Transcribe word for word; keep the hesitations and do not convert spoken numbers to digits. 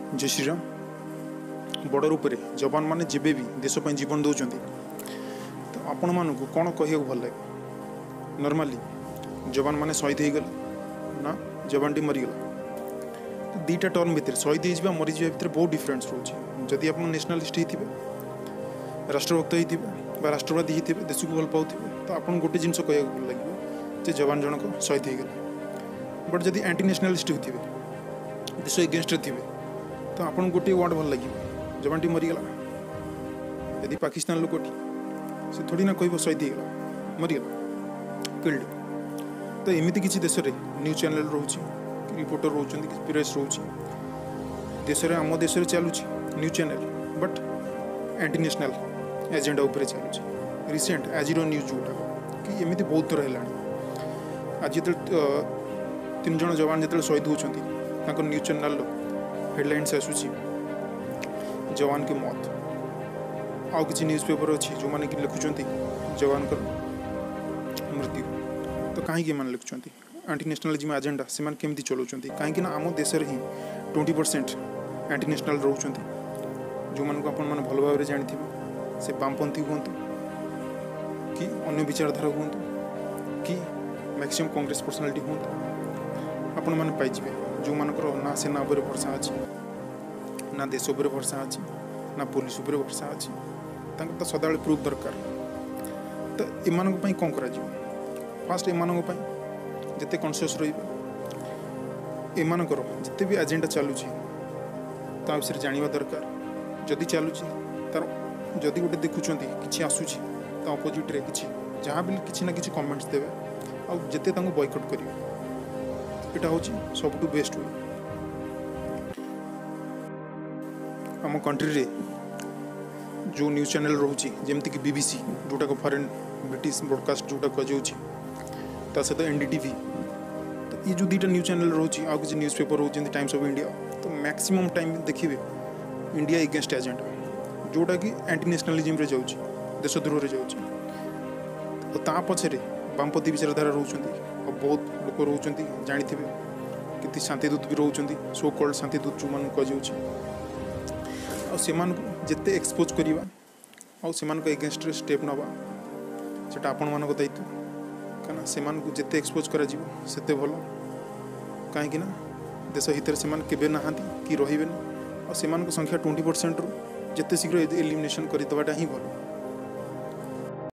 जय श्रीराम। बड़ रूप से जवान मैंने जब भी देशपाई जीवन दौरान तो आपण मान को कौन कह भल लगे। नॉर्मली जवान मैंने शहीद हो गले ना जवान टी मरीगला तो दीटा टर्म भितर शहीद हो मरीजा भितर बहुत डिफरेन्स रोचे। जदि आप नेशनलिस्ट होते राष्ट्रभक्त होते राष्ट्रवादी होते देश को भल पाते तो आप गोटे जिन कह भल लगे जे जवान जनक शहीद हो गले। बट जदि एंटी नेशनलिस्ट होते देश एगेन्स्ट थे तो आपन गोटे वर्ड भल लगे जवान टी मरीगला। यदि पाकिस्तान लोकटी से थोड़ी ना कह शहीद होगा मरीगला किल्ड तो एमती किसी देश में न्यूज चैनल रोचे रिपोर्टर रोचे प्रेस रोचे देश में आम देश में चलुँ news channel but anti national agenda उपर चलुँ। रिसेंट आज न्यूज जोटा कि एमती बहुत थर है। आज जो तीन जन जवान जो शहीद होती न्यूज चैनल हेडलाइंस आसूची जवान की मौत। आउ किसी न्यूज पेपर अच्छी जो मैंने कि लिखुंट जवान का मृत्यु तो कहीं मैंने लिखुंट एंटी नेशनलिज्म एजेंडा से केमती चलाउं कहीं आम देश ही ट्वेंटी परसेंट एंटी नेशनल रोच जो मान को अपन भल भाव जानी से वामपंथी हूँ कि अन्य विचारधारा हूँ कि मैक्सिमम कांग्रेस पर्सनालिटी हूँ आपण मैंने पाइबे जो मानकर ना सेना उपर भरसा अच्छी ना देश उपर भरसा अच्छी ना पुलिस उपर भरसा अच्छी तो सदा प्रूफ दरकार। तो एमान कौन कर फास्ट एम जिते कनसीयस रमानकर जिते भी एजेंडा चलुची विषय जाना दरकार। जदि चलुची तार जदि गोटे देखुं कि आसूची तो अपोजिट रे किसी जहाँ भी किसी ना किसी कमेंट्स देवे आउ जिते बॉयकट करेंगे यहाँ हूँ सब बेस्ट वे। आम कंट्री रे जो न्यूज चैनल रोचे जमती कि बीबीसी जोटा को फॉरेन ब्रिटिश ब्रॉडकास्ट जोटा कह सहित एनडीटीवी तो ये जो दुटा न्यूज चैनल रोचे आ किसी न्यूज पेपर रोचे टाइम्स ऑफ इंडिया तो मैक्सिमम टाइम देखिए इंडिया एगेंस्ट एजेंडा जोटा कि एंटी नेशनलिज्म रे जाउची देशद्रोह रे जाउची तो ता पछरे वामपंथी विचारधारा रोचंती और बहुत लोग रोचंती जानी थे कि शांतिदूत भी रोचंती सो कॉल्ड शांतिदूत जो मान कह जिते एक्सपोज करवा और एगेन्स्ट स्टेप नवा से आपण मान दायित्व कहीं से जिते एक्सपोज कर भल कहीं देश हित से केवे नहांती कि रही और से संख्या ट्वेंटी परसेंट रु जिते शीघ्र एलिमिनेशन करदेवाटा ही भल।